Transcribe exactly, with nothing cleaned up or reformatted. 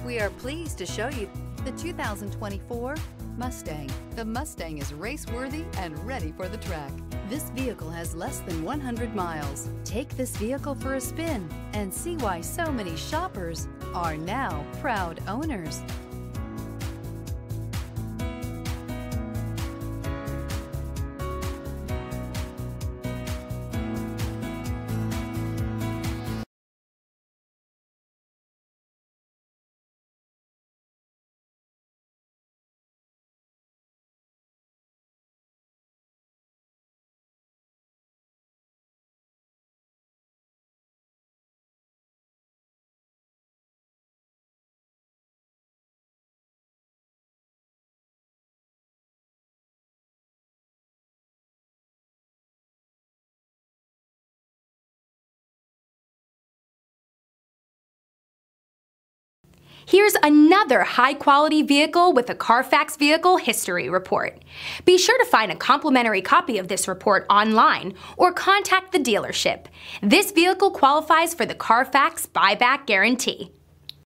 We are pleased to show you the two thousand twenty-four Mustang. The Mustang is race-worthy and ready for the track. This vehicle has less than one hundred miles. Take this vehicle for a spin and see why so many shoppers are now proud owners. Here's another high-quality vehicle with a Carfax Vehicle History Report. Be sure to find a complimentary copy of this report online or contact the dealership. This vehicle qualifies for the Carfax Buyback Guarantee.